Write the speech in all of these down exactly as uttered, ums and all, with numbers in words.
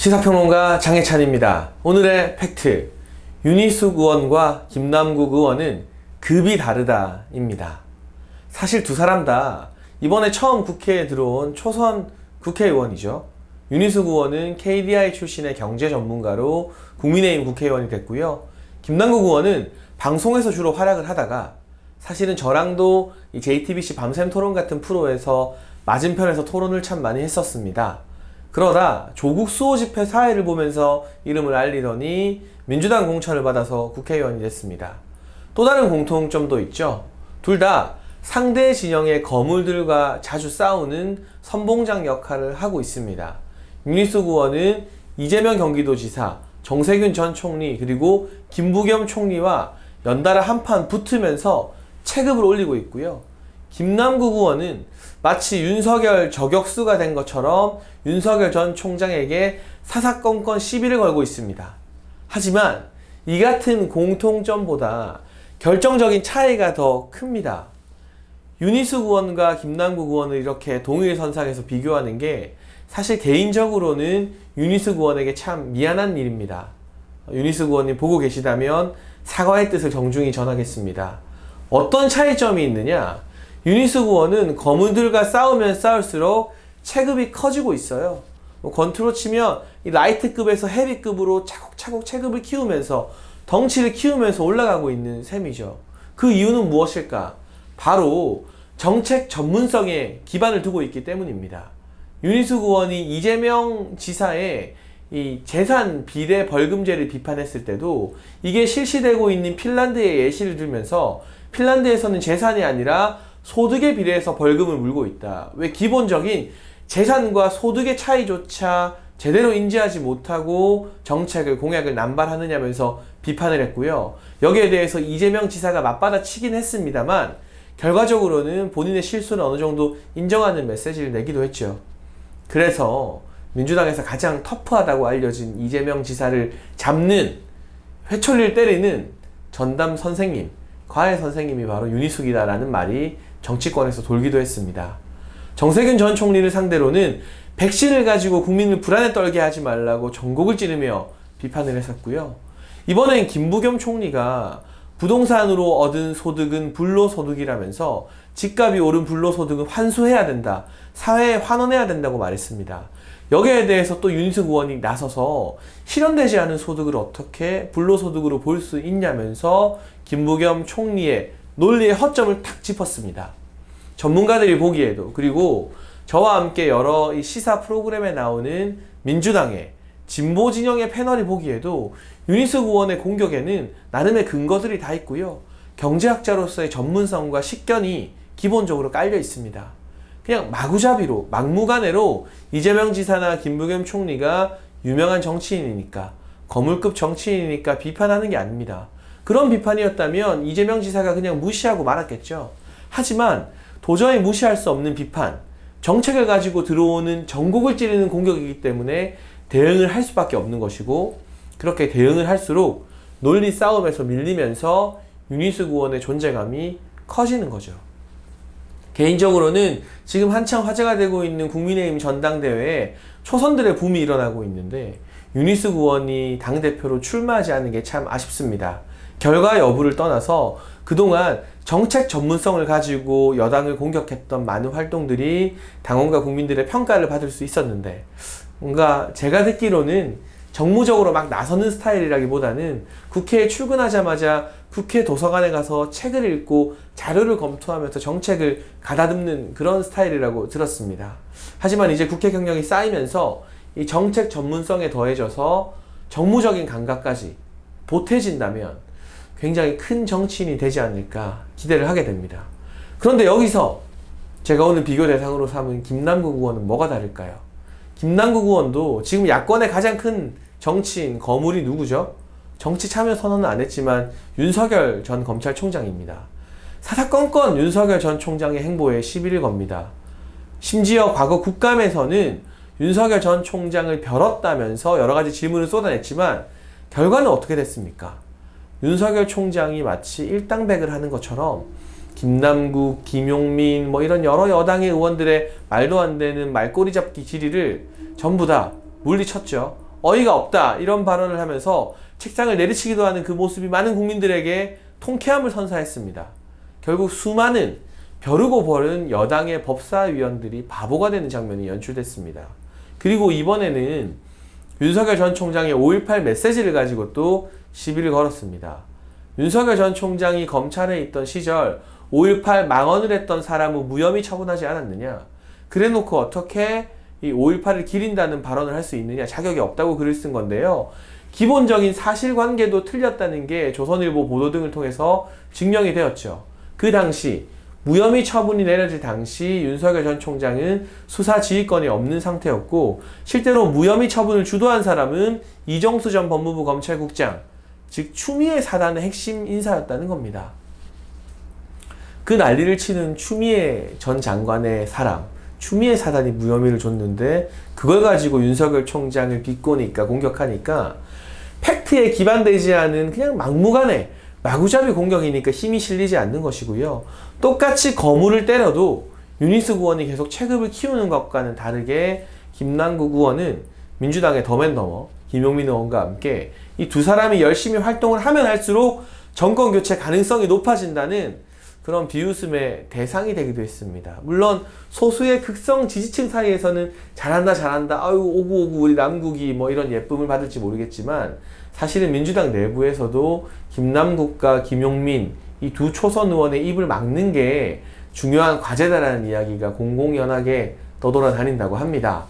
시사평론가 장혜찬입니다. 오늘의 팩트, 윤희숙 의원과 김남국 의원은 급이 다르다 입니다. 사실 두 사람 다 이번에 처음 국회에 들어온 초선 국회의원이죠. 윤희숙 의원은 케이디아이 출신의 경제 전문가로 국민의힘 국회의원이 됐고요. 김남국 의원은 방송에서 주로 활약을 하다가 사실은 저랑도 이 제이티비씨 밤샘 토론 같은 프로에서 맞은편에서 토론을 참 많이 했었습니다. 그러다 조국 수호 집회 사회를 보면서 이름을 알리더니 민주당 공천을 받아서 국회의원이 됐습니다. 또 다른 공통점도 있죠. 둘 다 상대 진영의 거물들과 자주 싸우는 선봉장 역할을 하고 있습니다. 윤희숙 의원은 이재명 경기도지사, 정세균 전 총리, 그리고 김부겸 총리와 연달아 한판 붙으면서 체급을 올리고 있고요. 김남국 의원은 마치 윤석열 저격수가 된 것처럼 윤석열 전 총장에게 사사건건 시비를 걸고 있습니다. 하지만 이 같은 공통점보다 결정적인 차이가 더 큽니다. 윤희숙 의원과 김남국 의원을 이렇게 동일선상에서 비교하는 게 사실 개인적으로는 윤희숙 의원에게 참 미안한 일입니다. 윤희숙 의원님 보고 계시다면 사과의 뜻을 정중히 전하겠습니다. 어떤 차이점이 있느냐? 윤희숙 의원은 거물들과 싸우면 싸울수록 체급이 커지고 있어요. 뭐 권투로 치면 이 라이트급에서 헤비급으로 차곡차곡 체급을 키우면서 덩치를 키우면서 올라가고 있는 셈이죠. 그 이유는 무엇일까? 바로 정책 전문성에 기반을 두고 있기 때문입니다. 윤희숙 의원이 이재명 지사의 이 재산 비례 벌금제를 비판했을 때도 이게 실시되고 있는 핀란드의 예시를 들면서 핀란드에서는 재산이 아니라 소득에 비례해서 벌금을 물고 있다. 왜 기본적인 재산과 소득의 차이조차 제대로 인지하지 못하고 정책을 공약을 남발하느냐면서 비판을 했고요. 여기에 대해서 이재명 지사가 맞받아치긴 했습니다만 결과적으로는 본인의 실수는 어느 정도 인정하는 메시지를 내기도 했죠. 그래서 민주당에서 가장 터프하다고 알려진 이재명 지사를 잡는, 회초리를 때리는 전담 선생님, 과외 선생님이 바로 윤희숙이다라는 말이 정치권에서 돌기도 했습니다. 정세균 전 총리를 상대로는 백신을 가지고 국민을 불안에 떨게 하지 말라고 전곡을 찌르며 비판을 했었고요. 이번엔 김부겸 총리가 부동산으로 얻은 소득은 불로소득이라면서 집값이 오른 불로소득은 환수해야 된다, 사회에 환원해야 된다고 말했습니다. 여기에 대해서 또 윤희숙 의원이 나서서 실현되지 않은 소득을 어떻게 불로소득으로 볼 수 있냐면서 김부겸 총리의 논리의 허점을 탁 짚었습니다. 전문가들이 보기에도, 그리고 저와 함께 여러 이 시사 프로그램에 나오는 민주당의 진보 진영의 패널이 보기에도 윤희숙 의원의 공격에는 나름의 근거들이 다 있고요. 경제학자로서의 전문성과 식견이 기본적으로 깔려 있습니다. 그냥 마구잡이로, 막무가내로 이재명 지사나 김부겸 총리가 유명한 정치인이니까, 거물급 정치인이니까 비판하는 게 아닙니다. 그런 비판이었다면 이재명 지사가 그냥 무시하고 말았겠죠. 하지만 도저히 무시할 수 없는 비판, 정책을 가지고 들어오는 전곡을 찌르는 공격이기 때문에 대응을 할 수밖에 없는 것이고, 그렇게 대응을 할수록 논리 싸움에서 밀리면서 윤희숙 의원의 존재감이 커지는 거죠. 개인적으로는 지금 한창 화제가 되고 있는 국민의힘 전당대회에 초선들의 붐이 일어나고 있는데 윤희숙 의원이 당대표로 출마하지 않은 게 참 아쉽습니다. 결과 여부를 떠나서 그동안 정책 전문성을 가지고 여당을 공격했던 많은 활동들이 당원과 국민들의 평가를 받을 수 있었는데, 뭔가 제가 듣기로는 정무적으로 막 나서는 스타일이라기보다는 국회에 출근하자마자 국회 도서관에 가서 책을 읽고 자료를 검토하면서 정책을 가다듬는 그런 스타일이라고 들었습니다. 하지만 이제 국회 경력이 쌓이면서 이 정책 전문성에 더해져서 정무적인 감각까지 보태진다면 굉장히 큰 정치인이 되지 않을까 기대를 하게 됩니다. 그런데 여기서 제가 오늘 비교 대상으로 삼은 김남국 의원은 뭐가 다를까요? 김남국 의원도 지금 야권의 가장 큰 정치인, 거물이 누구죠? 정치 참여 선언은 안 했지만 윤석열 전 검찰총장입니다. 사사건건 윤석열 전 총장의 행보에 시비를 겁니다. 심지어 과거 국감에서는 윤석열 전 총장을 벼렀다면서 여러가지 질문을 쏟아냈지만 결과는 어떻게 됐습니까? 윤석열 총장이 마치 일당백을 하는 것처럼 김남국, 김용민 뭐 이런 여러 여당의 의원들의 말도 안 되는 말꼬리 잡기 질의를 전부 다 물리쳤죠. 어이가 없다 이런 발언을 하면서 책상을 내리치기도 하는 그 모습이 많은 국민들에게 통쾌함을 선사했습니다. 결국 수많은 벼르고 버른 여당의 법사위원들이 바보가 되는 장면이 연출됐습니다. 그리고 이번에는 윤석열 전 총장의 오일팔 메시지를 가지고 또 시비를 걸었습니다. 윤석열 전 총장이 검찰에 있던 시절 오일팔 망언을 했던 사람은 무혐의 처분하지 않았느냐, 그래놓고 어떻게 이 오일팔을 기린다는 발언을 할 수 있느냐, 자격이 없다고 글을 쓴 건데요. 기본적인 사실관계도 틀렸다는 게 조선일보 보도 등을 통해서 증명이 되었죠. 그 당시 무혐의 처분이 내려질 당시 윤석열 전 총장은 수사 지휘권이 없는 상태였고, 실제로 무혐의 처분을 주도한 사람은 이정수 전 법무부 검찰국장, 즉 추미애 사단의 핵심 인사였다는 겁니다. 그 난리를 치는 추미애 전 장관의 사람, 추미애 사단이 무혐의를 줬는데 그걸 가지고 윤석열 총장을 비꼬니까, 공격하니까 팩트에 기반되지 않은 그냥 막무가내 마구잡이 공격이니까 힘이 실리지 않는 것이고요. 똑같이 거물을 때려도 유니스 의원이 계속 체급을 키우는 것과는 다르게 김남국 의원은 민주당의 더맨더머 김용민 의원과 함께 이 두 사람이 열심히 활동을 하면 할수록 정권 교체 가능성이 높아진다는 그런 비웃음의 대상이 되기도 했습니다. 물론 소수의 극성 지지층 사이에서는 잘한다 잘한다 아유 오구오구 우리 남국이 뭐 이런 예쁨을 받을지 모르겠지만, 사실은 민주당 내부에서도 김남국과 김용민 이 두 초선 의원의 입을 막는 게 중요한 과제다라는 이야기가 공공연하게 떠돌아다닌다고 합니다.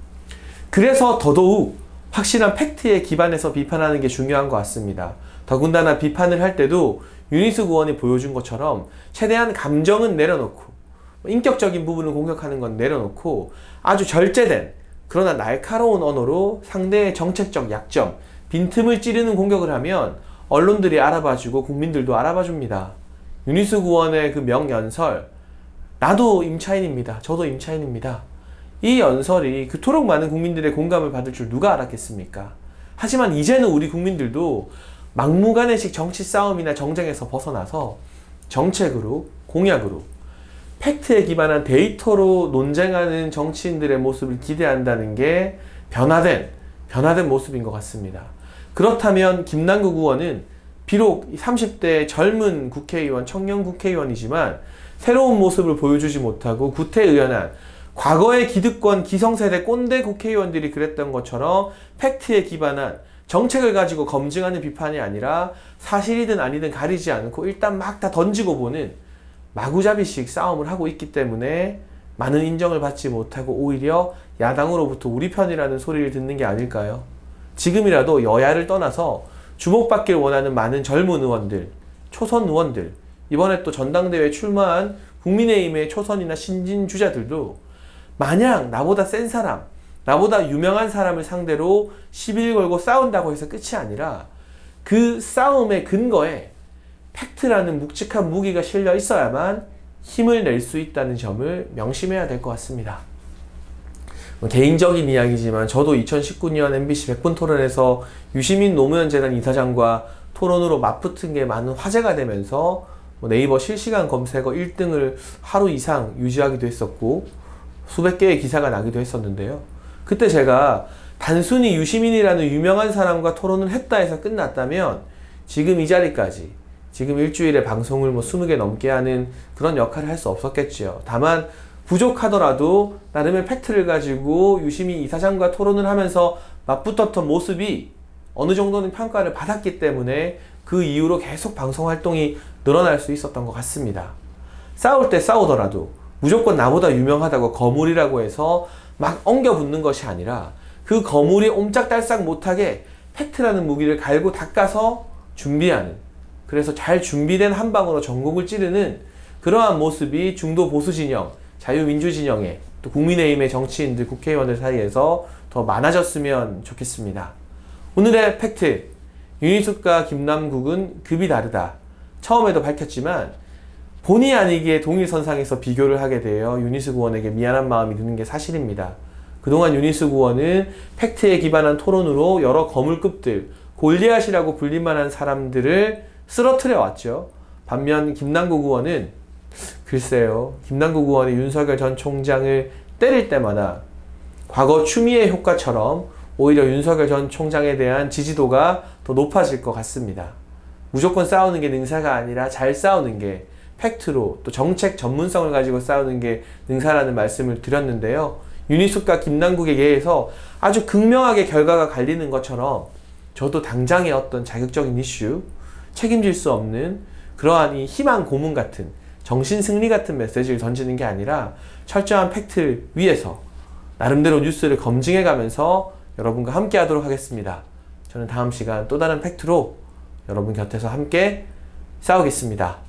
그래서 더더욱 확실한 팩트에 기반해서 비판하는 게 중요한 것 같습니다. 더군다나 비판을 할 때도 유니스 의원이 보여준 것처럼 최대한 감정은 내려놓고, 인격적인 부분을 공격하는 건 내려놓고 아주 절제된 그러나 날카로운 언어로 상대의 정책적 약점, 빈틈을 찌르는 공격을 하면 언론들이 알아봐주고 국민들도 알아봐줍니다. 유니스 의원의 그 명연설, 나도 임차인입니다. 저도 임차인입니다. 이 연설이 그토록 많은 국민들의 공감을 받을 줄 누가 알았겠습니까? 하지만 이제는 우리 국민들도 막무가내식 정치 싸움이나 정쟁에서 벗어나서 정책으로, 공약으로, 팩트에 기반한 데이터로 논쟁하는 정치인들의 모습을 기대한다는 게 변화된, 변화된 모습인 것 같습니다. 그렇다면 김남국 의원은 비록 삼십 대 젊은 국회의원, 청년 국회의원이지만 새로운 모습을 보여주지 못하고 구태의연한 과거의 기득권 기성세대 꼰대 국회의원들이 그랬던 것처럼 팩트에 기반한 정책을 가지고 검증하는 비판이 아니라 사실이든 아니든 가리지 않고 일단 막 다 던지고 보는 마구잡이식 싸움을 하고 있기 때문에 많은 인정을 받지 못하고 오히려 야당으로부터 우리 편이라는 소리를 듣는 게 아닐까요? 지금이라도 여야를 떠나서 주목받길 원하는 많은 젊은 의원들, 초선 의원들, 이번에 또 전당대회에 출마한 국민의힘의 초선이나 신진 주자들도 마냥 나보다 센 사람, 나보다 유명한 사람을 상대로 시비를 걸고 싸운다고 해서 끝이 아니라 그 싸움의 근거에 팩트라는 묵직한 무기가 실려 있어야만 힘을 낼 수 있다는 점을 명심해야 될 것 같습니다. 개인적인 이야기지만 저도 이천십구 년 엠비씨 백 분 토론에서 유시민 노무현 재단 이사장과 토론으로 맞붙은 게 많은 화제가 되면서 네이버 실시간 검색어 일 등을 하루 이상 유지하기도 했었고 수백 개의 기사가 나기도 했었는데요. 그때 제가 단순히 유시민이라는 유명한 사람과 토론을 했다 해서 끝났다면 지금 이 자리까지, 지금 일주일에 방송을 뭐 스무 개 넘게 하는 그런 역할을 할 수 없었겠지요. 다만 부족하더라도 나름의 팩트를 가지고 유시민 이사장과 토론을 하면서 맞붙었던 모습이 어느 정도는 평가를 받았기 때문에 그 이후로 계속 방송 활동이 늘어날 수 있었던 것 같습니다. 싸울 때 싸우더라도 무조건 나보다 유명하다고 거물이라고 해서 막 엉겨붙는 것이 아니라 그 거물이 옴짝달싹 못하게 팩트라는 무기를 갈고 닦아서 준비하는, 그래서 잘 준비된 한 방으로 전국을 찌르는 그러한 모습이 중도 보수 진영, 자유민주 진영의 또 국민의힘의 정치인들, 국회의원들 사이에서 더 많아졌으면 좋겠습니다. 오늘의 팩트, 유니스과 김남국은 급이 다르다. 처음에도 밝혔지만 본의 아니게 동일선상에서 비교를 하게 되어 유니스 의원에게 미안한 마음이 드는 게 사실입니다. 그동안 유니스 의원은 팩트에 기반한 토론으로 여러 거물급들, 골리앗이라고 불릴만한 사람들을 쓰러뜨려 왔죠. 반면 김남국 의원은 글쎄요, 김남국 의원이 윤석열 전 총장을 때릴 때마다 과거 추미애 효과처럼 오히려 윤석열 전 총장에 대한 지지도가 더 높아질 것 같습니다. 무조건 싸우는 게 능사가 아니라 잘 싸우는 게 팩트로, 또 정책 전문성을 가지고 싸우는 게 능사라는 말씀을 드렸는데요. 윤희숙과 김남국에 의해서 아주 극명하게 결과가 갈리는 것처럼 저도 당장의 어떤 자극적인 이슈, 책임질 수 없는 그러한 이 희망 고문 같은, 정신 승리 같은 메시지를 던지는 게 아니라 철저한 팩트 위에서 나름대로 뉴스를 검증해 가면서 여러분과 함께 하도록 하겠습니다. 저는 다음 시간 또 다른 팩트로 여러분 곁에서 함께 싸우겠습니다.